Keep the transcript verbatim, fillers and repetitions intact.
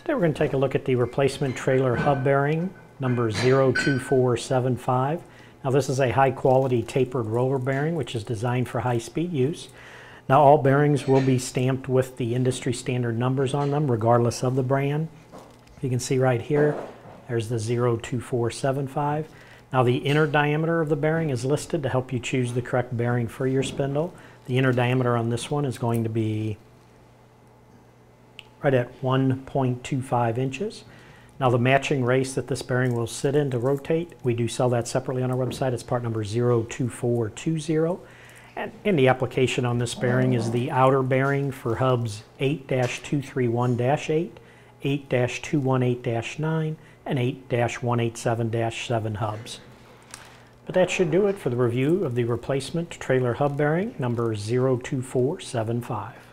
Today we're going to take a look at the replacement trailer hub bearing number zero two four seven five. Now this is a high quality tapered roller bearing which is designed for high speed use. Now all bearings will be stamped with the industry standard numbers on them regardless of the brand. You can see right here, there's the zero two four seven five. Now the inner diameter of the bearing is listed to help you choose the correct bearing for your spindle. The inner diameter on this one is going to be right at one point two five inches. Now the matching race that this bearing will sit in to rotate, we do sell that separately on our website. It's part number zero two four two zero. And in the application on this bearing is the outer bearing for hubs eight dash two three one dash eight, eight dash two one eight dash nine, and eight dash one eight seven dash seven hubs. But that should do it for the review of the replacement trailer hub bearing number zero two four seven five.